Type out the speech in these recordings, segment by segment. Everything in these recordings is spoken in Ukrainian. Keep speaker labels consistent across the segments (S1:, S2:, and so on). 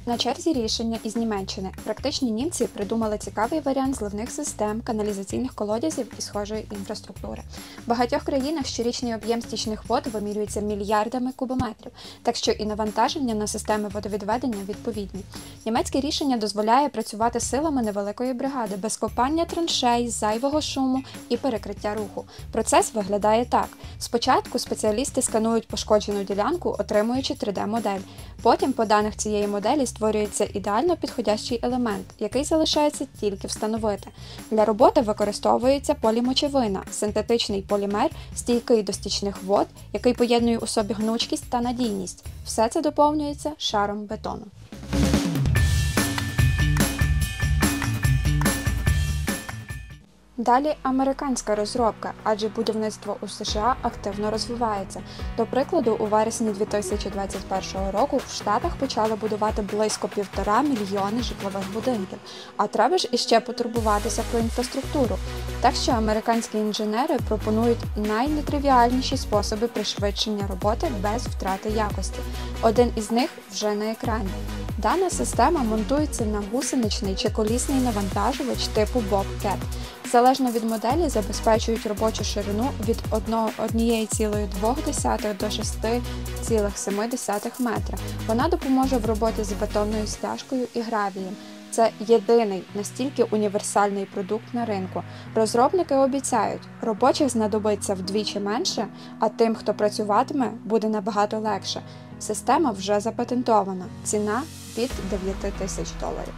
S1: На черзі рішення із Німеччини. Практичні німці придумали цікавий варіант зливних систем, каналізаційних колодязів і схожої інфраструктури. В багатьох країнах щорічний об'єм стічних вод вимірюється мільярдами кубометрів, так що і навантаження на системи водовідведення відповідні. Німецьке рішення дозволяє працювати силами невеликої бригади, без копання траншей, зайвого шуму і перекриття руху. Процес виглядає так. Спочатку спеціалісти сканують пошкоджену ділянку, отримуючи 3D-модель. Потім по даних цієї моделі створюється ідеально підходящий елемент, який залишається тільки встановити. Для роботи використовується полімочевина – синтетичний полімер, стійкий до стічних вод, який поєднує у собі гнучкість та надійність. Все це доповнюється шаром бетону. Далі американська розробка, адже будівництво у США активно розвивається. До прикладу, у вересні 2021 року в Штатах почали будувати близько 1,5 мільйони житлових будинків. А треба ж іще потурбуватися про інфраструктуру. Так що американські інженери пропонують найнетривіальніші способи пришвидшення роботи без втрати якості. Один із них вже на екрані. Дана система монтується на гусеничний чи колісний навантажувач типу Bobcat. Залежно від моделі забезпечують робочу ширину від 1,2 до 6,7 метра. Вона допоможе в роботі з бетонною стяжкою і гравієм. Це єдиний настільки універсальний продукт на ринку. Розробники обіцяють, робочих знадобиться вдвічі менше, а тим, хто працюватиме, буде набагато легше. Система вже запатентована. Ціна від $9 тисяч.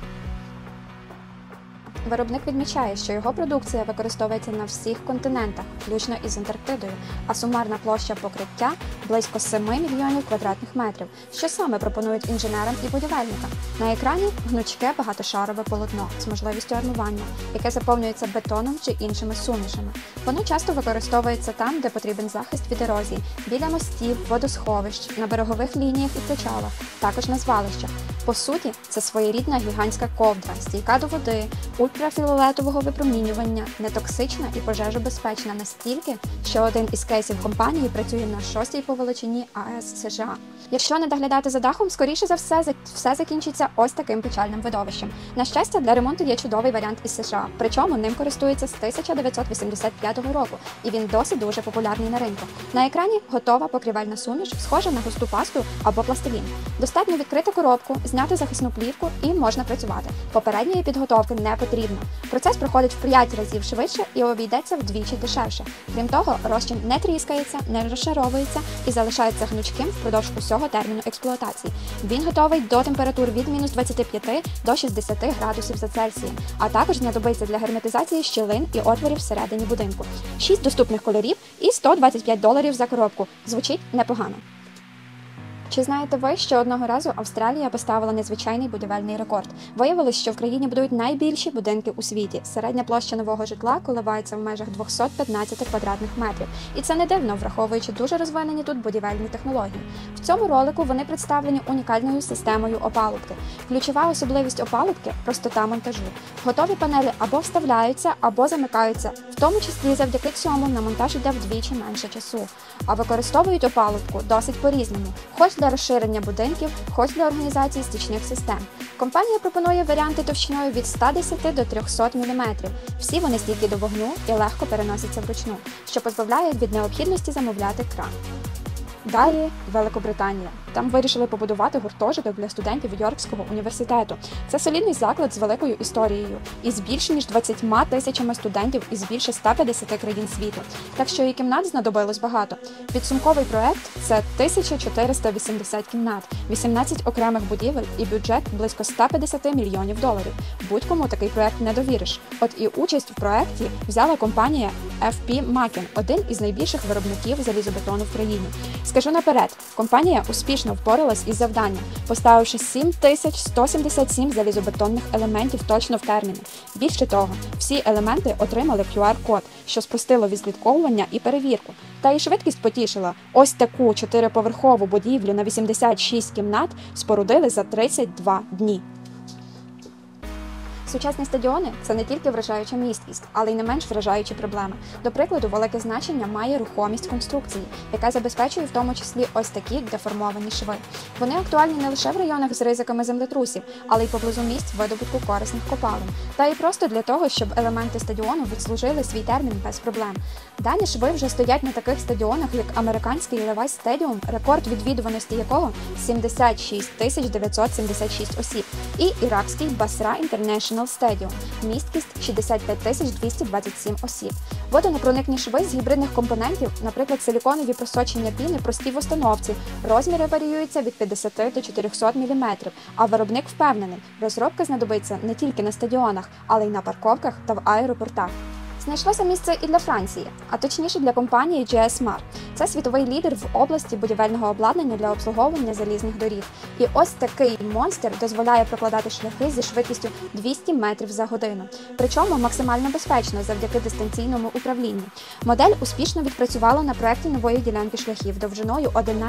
S1: Виробник відмічає, що його продукція використовується на всіх континентах, включно із Антарктидою, а сумарна площа покриття – близько 7 мільйонів квадратних метрів. Що саме пропонують інженерам і будівельникам? На екрані гнучке багатошарове полотно з можливістю армування, яке заповнюється бетоном чи іншими сумішами. Воно часто використовується там, де потрібен захист від ерозії – біля мостів, водосховищ, на берегових лініях і причалах, також на звалищах. По суті, це своєрідна гігантська ковдра, стійка до води, ультрафіолетового випромінювання, нетоксична і пожежобезпечна настільки, що один із кейсів компанії працює на 6-й по величині АЕС США. Якщо не доглядати за дахом, скоріше за все закінчиться ось таким печальним видовищем. На щастя, для ремонту є чудовий варіант із США, причому ним користуються з 1985 року, і він досить дуже популярний на ринку. На екрані готова покрівельна суміш, схожа на густу пасту або пластилін. Достатньо відкрити коробку, зняти захисну плівку і можна працювати. Попередньої підготовки не потрібно. Процес проходить в 5 разів швидше і обійдеться вдвічі дешевше. Крім того, розчин не тріскається, не розшаровується і залишається гнучким впродовж усього терміну експлуатації. Він готовий до температур від мінус 25 до 60 градусів за Цельсієм, а також знадобиться для герметизації щілин і отворів всередині будинку. 6 доступних кольорів і $125 за коробку. Звучить непогано. Чи знаєте ви, що одного разу Австралія поставила незвичайний будівельний рекорд? Виявилось, що в країні будують найбільші будинки у світі. Середня площа нового житла коливається в межах 215 квадратних метрів. І це не дивно, враховуючи дуже розвинені тут будівельні технології. В цьому ролику вони представлені унікальною системою опалубки. Ключова особливість опалубки – простота монтажу. Готові панелі або вставляються, або замикаються. В тому числі завдяки цьому на монтаж йде вдвічі менше часу. А використовують опалубку досить по-різному. Хоч для розширення будинків, хоч для організації стічних систем. Компанія пропонує варіанти товщиною від 110 до 300 мм. Всі вони стійкі до вогню і легко переносяться вручну, що позбавляє від необхідності замовляти кран. Далі Великобританія. Там вирішили побудувати гуртожиток для студентів Йоркського університету. Це солідний заклад з великою історією і з більш ніж 20 тисячами студентів із більше 150 країн світу. Так що і кімнат знадобилось багато. Підсумковий проект – це 1480 кімнат, 18 окремих будівель і бюджет близько $150 мільйонів. Будь-кому такий проект не довіриш. От і участь в проекті взяла компанія FP Macken, один із найбільших виробників залізобетону в країні. Скажу наперед, компанія успішно впоралась із завданням, поставивши 7177 залізобетонних елементів точно в терміни. Більше того, всі елементи отримали QR-код, що спростило відслідковування і перевірку. Та і швидкість потішила. Ось таку 4-поверхову будівлю на 86 кімнат спорудили за 32 дні. Сучасні стадіони – це не тільки вражаюча місткість, але й не менш вражаючі проблеми. До прикладу, велике значення має рухомість конструкції, яка забезпечує в тому числі ось такі деформовані шви. Вони актуальні не лише в районах з ризиками землетрусів, але й поблизу місць видобутку корисних копалин. Та й просто для того, щоб елементи стадіону відслужили свій термін без проблем. Дані шви вже стоять на таких стадіонах, як американський Levi's Stadium, рекорд відвідуваності якого 76 976 осіб, і іракський Basra International Stadium, місткість 65 227 осіб. Водонепроникні шви з гібридних компонентів, наприклад, силіконові просочення піни прості в установці, розміри варіюються від 50 до 400 мм, а виробник впевнений, розробка знадобиться не тільки на стадіонах, але й на парковках та в аеропортах. Знайшлося місце і для Франції, а точніше для компанії GSMAR. Це світовий лідер в області будівельного обладнання для обслуговування залізних доріг. І ось такий монстр дозволяє прокладати шляхи зі швидкістю 200 метрів за годину. Причому максимально безпечно завдяки дистанційному управлінню. Модель успішно відпрацювала на проєкті нової ділянки шляхів довжиною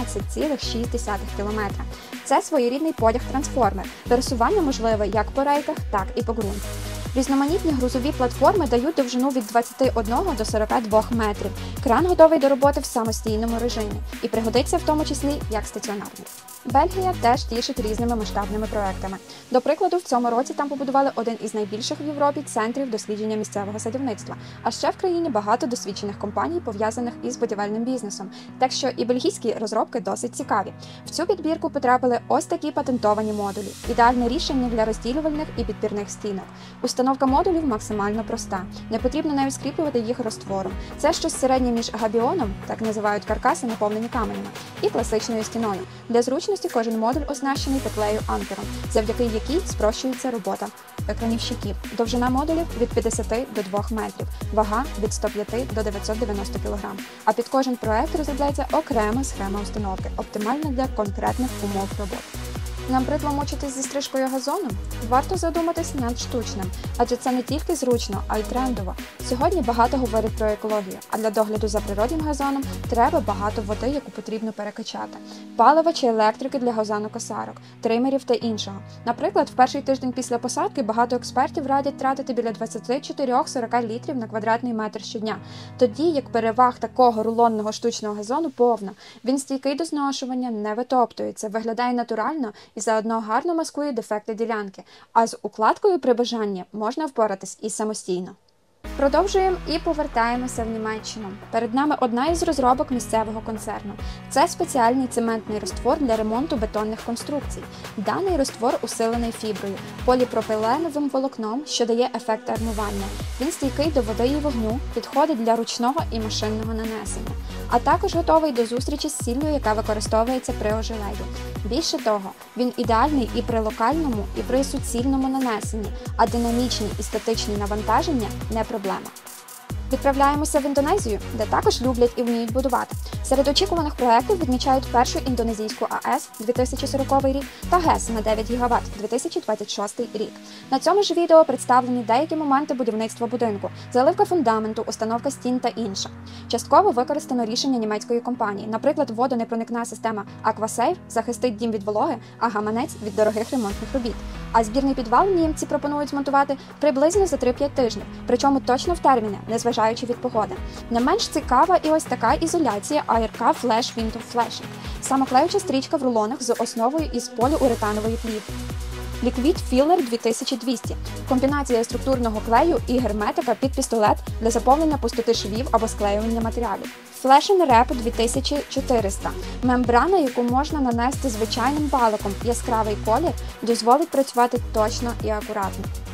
S1: 11,6 км. Це своєрідний потяг-трансформер. Пересування можливе як по рейках, так і по ґрунту. Різноманітні грузові платформи дають довжину від 21 до 42 метрів. Кран готовий до роботи в самостійному режимі і пригодиться в тому числі як стаціонарний. Бельгія теж тішить різними масштабними проектами. До прикладу, в цьому році там побудували один із найбільших в Європі центрів дослідження місцевого садівництва. А ще в країні багато досвідчених компаній, пов'язаних із будівельним бізнесом. Так що і бельгійські розробки досить цікаві. В цю підбірку потрапили ось такі патентовані модулі. Ідеальне рішення для розділювальних і підпірних стінок. Установка модулів максимально проста. Не потрібно навіть скріплювати їх розтвором. Це щось середнє між габіоном, так називають каркаси, наповнені каменями, і класичною стіною. Для зручності кожен модуль оснащений петлею анкером, завдяки якій спрощується робота екранівщиків. Довжина модулів від 50 до 2 метрів, вага від 105 до 990 кг. А під кожен проект розробляється окрема схема установки, оптимальна для конкретних умов роботи. Набридло мучитись зі стрижкою газону? Варто задуматись над штучним, адже це не тільки зручно, а й трендово. Сьогодні багато говорять про екологію, а для догляду за природнім газоном треба багато води, яку потрібно перекачати. Палива чи електрики для газонокосарок, тримерів та іншого. Наприклад, в перший тиждень після посадки багато експертів радять тратити біля 24-40 літрів на квадратний метр щодня. Тоді як переваг такого рулонного штучного газону повно. Він стійкий до зношування, не витоптується, виглядає натурально і заодно гарно маскує дефекти ділянки, а з укладкою при бажанні можна впоратись і самостійно. Продовжуємо і повертаємося в Німеччину. Перед нами одна із розробок місцевого концерну. Це спеціальний цементний розтвор для ремонту бетонних конструкцій. Даний розтвор усилений фіброю, поліпропиленовим волокном, що дає ефект армування. Він стійкий до води і вогню, підходить для ручного і машинного нанесення. А також готовий до зустрічі з сіллю, яка використовується при ожеледі. Більше того, він ідеальний і при локальному, і при суцільному нанесенні, а динамічні і статичні навантаження – не проблема. Відправляємося в Індонезію, де також люблять і вміють будувати. Серед очікуваних проєктів відмічають першу індонезійську АЕС 2040 рік та ГЕС на 9 ГВт 2026 рік. На цьому ж відео представлені деякі моменти будівництва будинку, заливка фундаменту, установка стін та інше. Частково використано рішення німецької компанії. Наприклад, водонепроникна система AquaSafe захистить дім від вологи, а гаманець від дорогих ремонтних робіт. А збірний підвал німці пропонують змонтувати приблизно за 3-5 тижнів, причому точно в терміни, незважаючи від погоди. Не менш цікава і ось така ізоляція ARK Flash Window Flashing. Самоклеюча стрічка в рулонах з основою із поліуретанової плівки. Liquid Filler 2200 – комбінація структурного клею і герметика під пістолет для заповнення пустоти швів або склеювання матеріалів. Flash and Wrap 2400 – мембрана, яку можна нанести звичайним баликом. Яскравий колір дозволить працювати точно і акуратно.